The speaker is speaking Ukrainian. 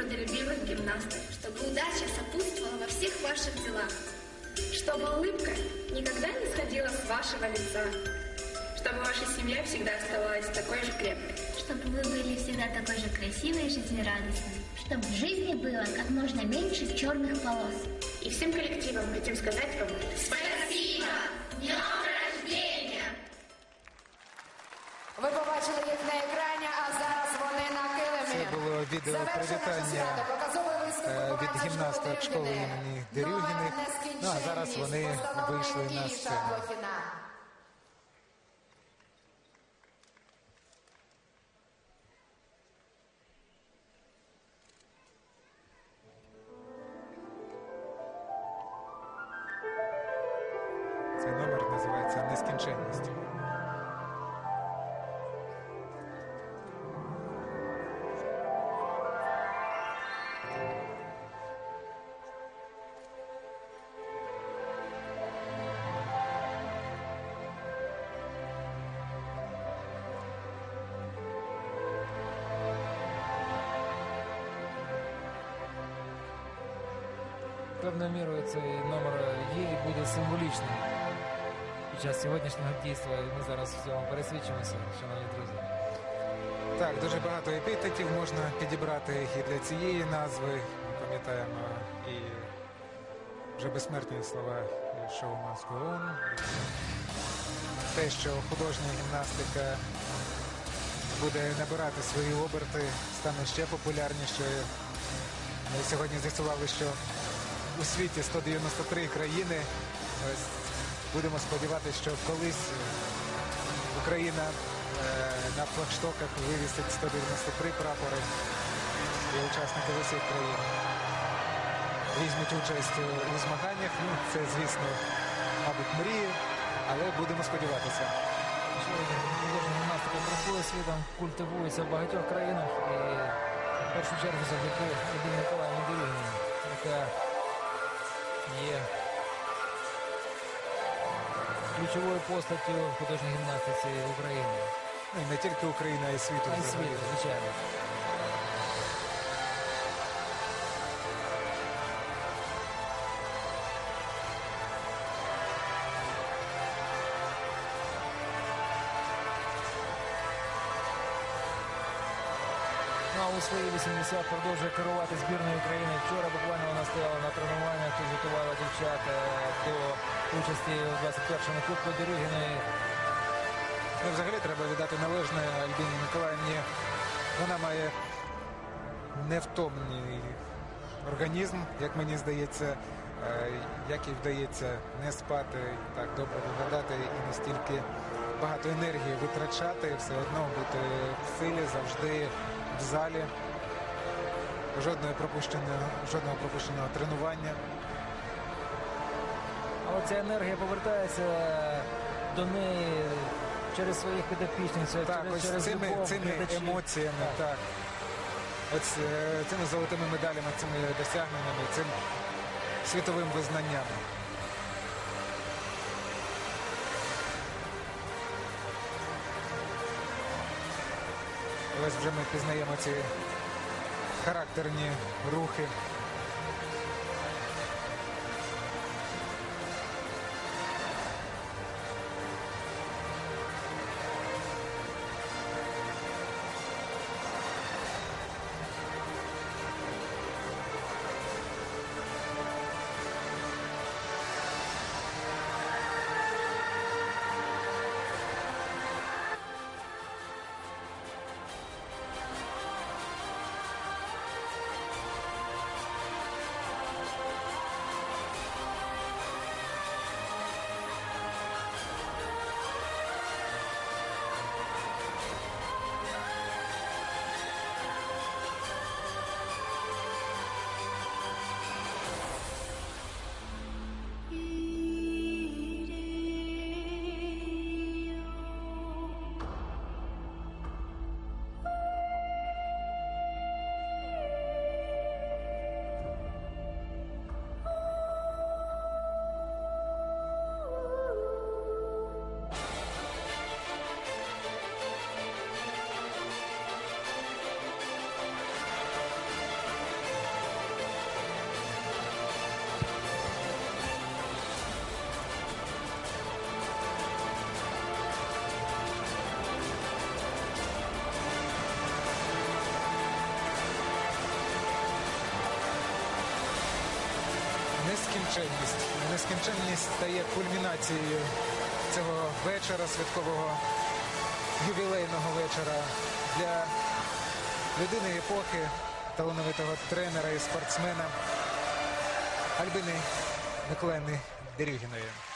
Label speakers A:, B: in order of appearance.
A: трудолюбивых гимнасток, чтобы удача сопутствовала во всех ваших делах, чтобы улыбка никогда не сходила с вашего лица, чтобы ваша семья всегда оставалась такой же крепкой,
B: чтобы вы были всегда такой же красивой и жизнерадостной, чтобы в жизни было как можно меньше черных полос.
A: И всем коллективам хотим сказать вам
B: спасибо! Днем рождения!
C: Ви побачили їх на екрані, а зараз вони на килимі.
D: Це було відео привітання від гімнасток школи імені Дерюгіних. Ну, а зараз вони вийшли на сцену. Цей номер називається «Нескінченність».
E: Певною мірою цей номер є і буде символічним під час сьогоднішнього дійства. І ми зараз в цьому пересвідчимося, шановні друзі.
D: Так, дуже багато епітетів можна підібрати і для цієї назви. Ми пам'ятаємо і вже безсмертні слова «Show must go on». Те, що художня гімнастика буде набирати свої оберти, стане ще популярнішою. Ми сьогодні з'ясували, що у світі 193 країни. Ось будемо сподіватися, що колись Україна на флагштоках вивісить 193 прапори, і учасники з усіх країн візьмуть участь у змаганнях. Ну, це, звісно, мабуть, мрії, але будемо сподіватися.
E: Художня гімнастика бракує світом, культивується в багатьох країнах. І в першу чергу завдяки Альбіні Миколаївні Дерюгіній, яка є ключовою постаттю в художній гімнастиці України.
D: Ну, і не тільки Україна, а й світу.
E: А й світу, звичайно. Ну, а у свої 80 продовжує керувати збірною України. Вчора буквально вона стояла на тренуваннях, тут готувала дівчат до участі у 21-му Кубку Дерюгіної.
D: Ну, взагалі треба віддати належне Альбіні Миколаївні. Вона має невтомний організм, як мені здається, як їй вдається не спати, так добре виглядати і настільки багато енергії витрачати, все одно бути в силі, завжди в залі. Жодного пропущеного тренування.
E: Але ця енергія повертається до неї через своїх підопічниць,
D: так,
E: через
D: цими емоціями, так. Ось цими золотими медалями, цими досягненнями, цим світовим визнанням. Ось вже ми пізнаємо ці характерні рухи. нескінченність. Нескінченність стає кульмінацією цього вечора, святкового ювілейного вечора для людини епохи, талановитого тренера і спортсмена Альбини Миколаївни Дерюгіної.